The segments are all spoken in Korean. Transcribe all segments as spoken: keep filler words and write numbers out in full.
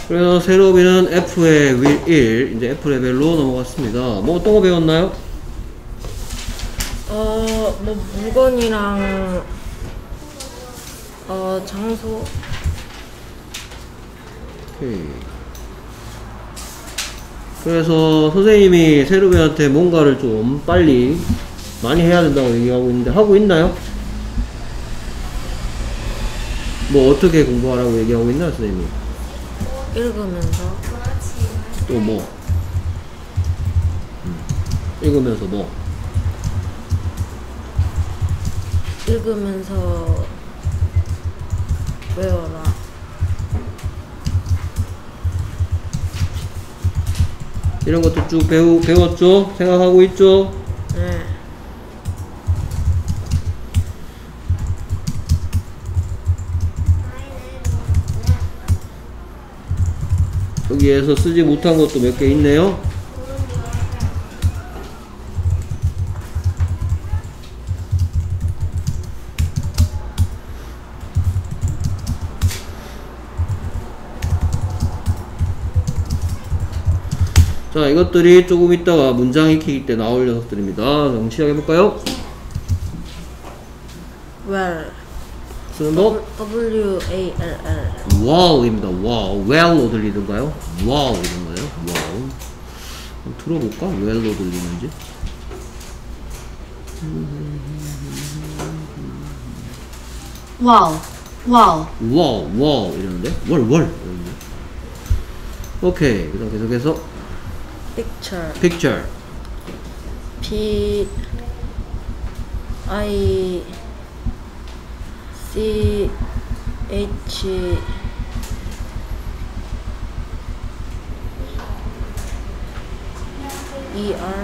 그래서 세로비는 F의 윌 일, 이제 F 레벨로 넘어갔습니다. 뭐 어떤 거 배웠나요? 어, 뭐 물건이랑 어, 장소. 오케이. 그래서 선생님이 세로비한테 뭔가를 좀 빨리 많이 해야 된다고 얘기하고 있는데 하고 있나요? 뭐 어떻게 공부하라고 얘기하고 있나요, 선생님이? 읽으면서. 또 뭐? 음. 읽으면서 뭐? 읽으면서 외워라. 이런 것도 쭉 배우, 배웠죠? 생각하고 있죠? 네. 여기에서 쓰지 못한 것도 몇 개 있네요. 자, 이것들이 조금 있다가 문장 익히기 때 나올 녀석들입니다. 그럼 시작해볼까요? well. 쓰는 법? W A L L. wow입니다. wow. well로 들리던가요? wow 이런 거예요. wow. 한번 들어볼까? well로 들리는지. wow, wow, wow, wow 이러는데? 월, 월 이러는데. 오케이. 그 다음 계속해서 picture. picture. P I C H E R.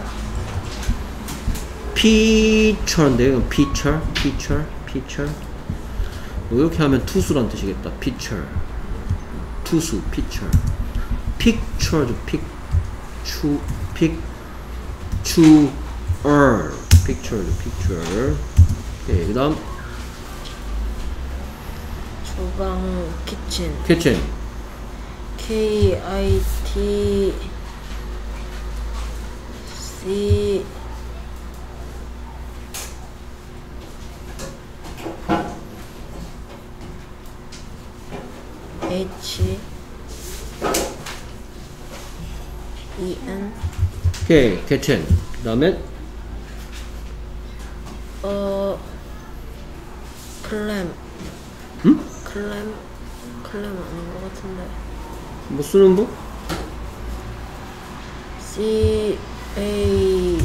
picture인데요. 이건 picture, picture, picture. 뭐 이렇게 하면 투수란 뜻이겠다. picture. 투수, picture. picture죠. pic, 추, pic, 추, er. picture죠. picture. 오케이. 그 다음 주방 kitchen. kitchen. K I T C H E N. 오케이. kitchen. 그 다음에 어 클램. 응? 클램 클램 아닌 것 같은데. 뭐 쓰는 법? C A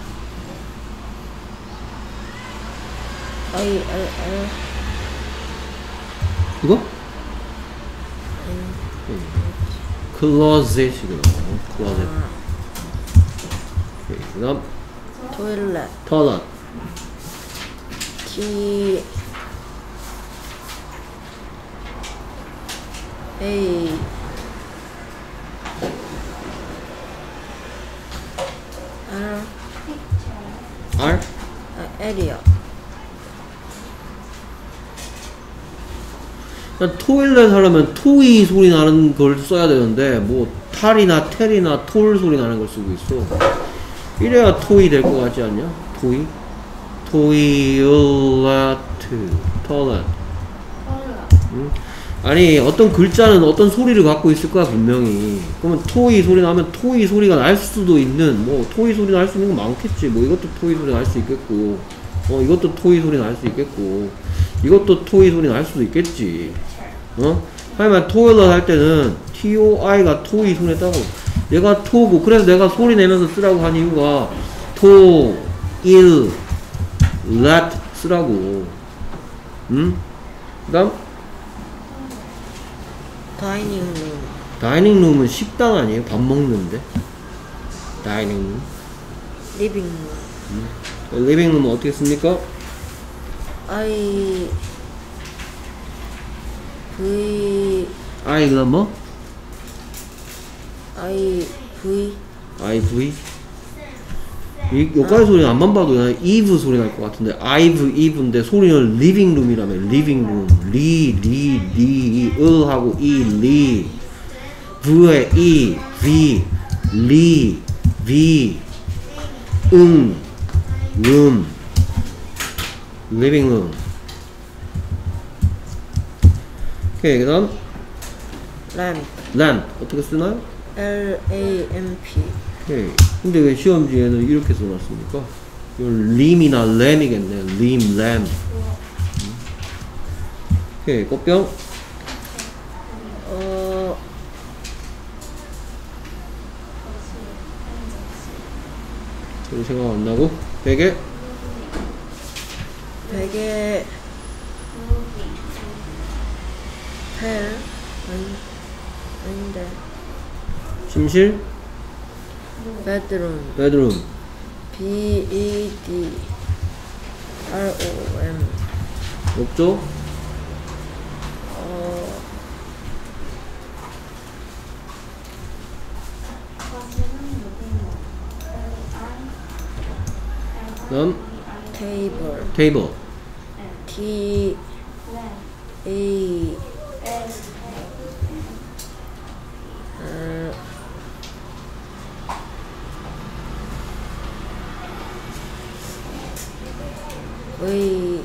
I L L. 이거? closet이구나. closet. 아, 오케이. 그 다음 toilet. toilet. T A R R? 아, area. 토일렛 하려면 토이 소리 나는 걸 써야 되는데 뭐 탈이나 텔이나 톨 소리 나는 걸 쓰고 있어. 이래야 토이 될 것 같지 않냐? 토이? 토일렛, 토일렛. 응? 아니 어떤 글자는 어떤 소리를 갖고 있을 거야 분명히. 그러면 토이 소리 나면 토이 소리가 날 수도 있는, 뭐 토이 소리 날 수 있는 거 많겠지. 뭐 이것도 토이 소리 날 수 있겠고, 어 이것도 토이 소리 날 수 있겠고, 이것도 토이 소리 날 수도 있겠지. 어? 하지만 토일렛 할 때는 토이가 토이 소리 냈다고. 얘가 토고, 그래서 내가 소리 내면서 쓰라고 한 이유가 토, 일, 렛 쓰라고. 응? 그 다음 다이닝 룸. 다이닝 룸은 식당 아니에요? 밥 먹는데. 다이닝 룸. 리빙 룸. 리빙 룸은 어떻게 씁니까? I V 아이가 뭐? I V 아이브이? 이, 여기까지 소리 안만 봐도 그냥 이브 소리 날 것 같은데, 아이브, 이브인데 소리는 리빙 룸이라며. 리빙 룸. 리, 리, 리, 으 하고 이, 리. V에 E, V, 리, V, 응, room, living room. 오케이, 그 다음 lamp. lamp 어떻게 쓰나요? L A M P. 오케이. 근데 왜 시험지에는 이렇게 써놨습니까? 이건 림이나 램이겠네요. 림, 램. 오케이, 꽃병. 어 별 생각 안 나고. 베개. 베개. 펠. 아니 아닌데. 침실. bedroom. 베드룸. B E D R O M. 욕조. 어 다음 table. 테이블. T A 어, 의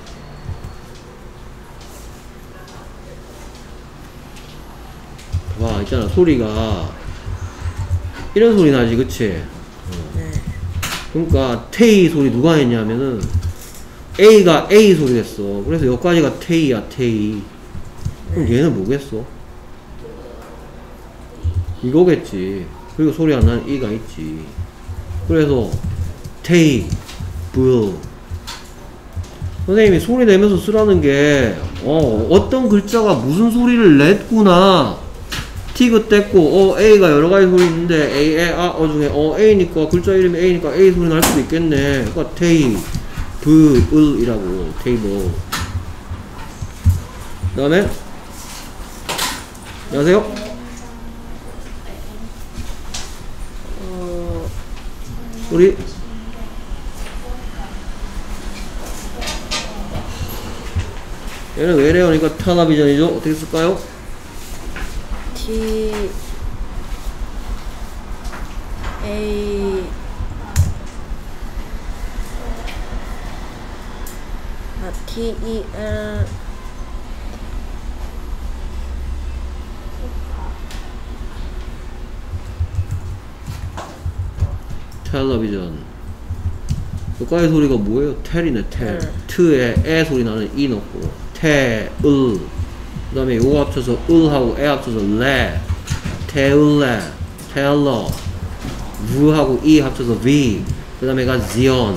와, 있잖아. 소리가 이런 소리 나지, 그치? 네. 그러니까 테이 소리 누가 했냐면은 A가 A 소리 했어. 그래서 여기까지가 테이야, 테이. 그럼 얘는 뭐겠어? 이거겠지. 그리고 소리 안 나는 E가 있지. 그래서 테이, 불. 선생님이 소리 내면서 쓰라는 게 어, 어떤 글자가 무슨 소리를 냈구나. 티그 뗐고 어 A가 여러가지 소리 있는데 A, 에, 아, 어 중에 어 A니까 글자 이름이 A니까 A 소리 날 수도 있겠네. 그러니까 테이, 브, 을 이라고. 테이블. 그 다음에 안녕하세요. 어, 우리 얘는 외래어니까 텔레비전이죠. 어떻게 쓸까요? T A 아, T E L 텔레비전. 여기까지 소리가 뭐예요? 텔이네, 텔. 네. 트에 에 소리 나는 이 넣고 테, 을. 그 다음에 요거 합쳐서 을하고 에 합쳐서 레. 테을레, 텔러. 우하고 이 합쳐서 비. 그 다음에 가 지온.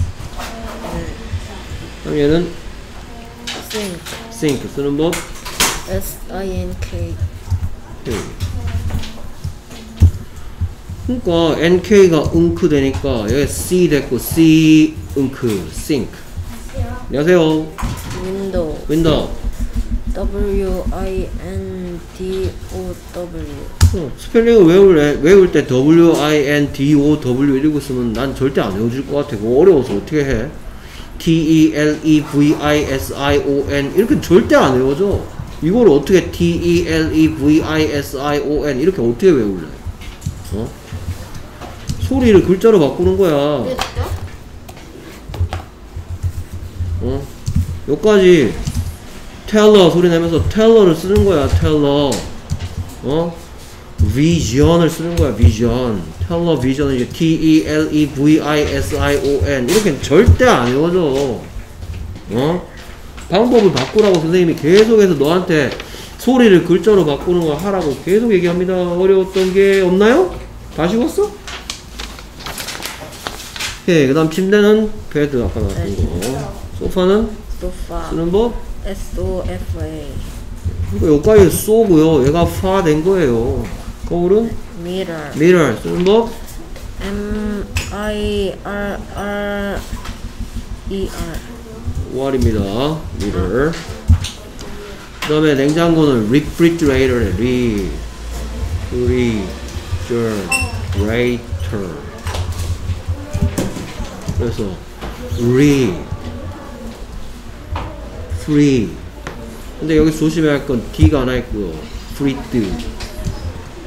그럼 얘는 sink. sink 쓰는 법. S I N K. 오케이. 그러니까 엔케이가 응크 되니까 여기 C 됐고 C 응크 sink. 안녕하세요. window. 윈도우. W I N D O W. 어, 스펠링을 외울, 외울 때 W I N D O W 이러고 있으면 난 절대 안 외워질 것 같아. 그거 어려워서 어떻게 해? T E L E V I S I O N 이렇게 절대 안 외워져. 이걸 어떻게 T E L E V I S I O N 이렇게 어떻게 외울래? 어? 소리를 글자로 바꾸는 거야. 어? 여기까지 텔러 소리 내면서 텔러를 쓰는 거야. 텔러. 어? 비전을 쓰는 거야. 비전. 텔러 비전은 이제 T E L E V I S I O N 이렇게 절대 안 외워져. 어? 방법을 바꾸라고 선생님이 계속해서 너한테 소리를 글자로 바꾸는 거 하라고 계속 얘기합니다. 어려웠던 게 없나요? 다 쉬웠어? 오케이. 그 다음 침대는 베드 아까 나왔던 거. 소파는 sofa. 쓰는 법. S O F A. 그러니까 여기까지 쏘고요. 얘가 파 된 거예요. 거울은 mirror. mirror 쓰는 법. M I R R E R. 오알입니다. mirror. 그 다음에 냉장고는 refrigerator에 re, refrigerator. 그래서 re, free. 근데 여기 조심해야 할 건 D가 하나 있고요. free.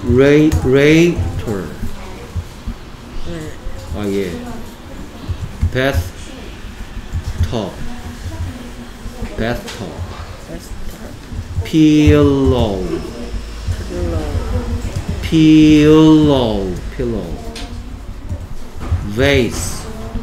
레이 레이터. 네. 아 예. bath top. bath top. 베스트 pillow. 필러 pillow. pillow. vase.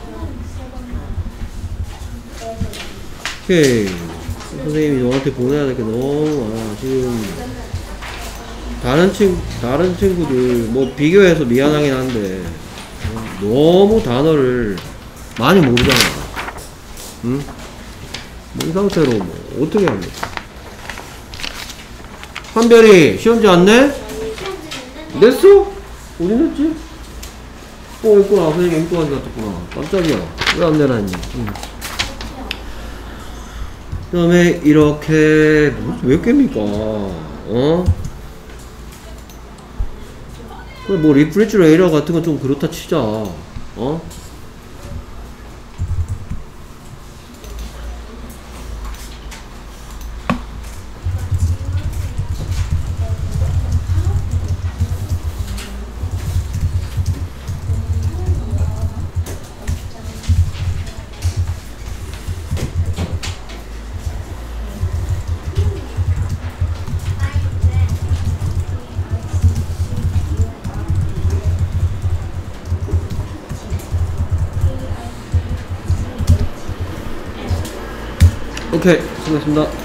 오케이. 선생님이 너한테 보내야 될 게 너무 많아. 지금 다른 친 다른 친구들 뭐 비교해서 미안하긴 한데 어, 너무 단어를 많이 모르잖아. 응? 뭐 이 상태로 뭐 어떻게 합니까? 한별이 시험지 안 내? 냈어? 어디 냈지? 어 있구나. 선생님 입고 간다 했구나. 깜짝이야. 왜 안 내놨니? 응. 그 다음에 이렇게 몇 개입니까? 어? 뭐 리프레지레이터 같은 건 좀 그렇다 치자. 어? 오케이, 수고했습니다.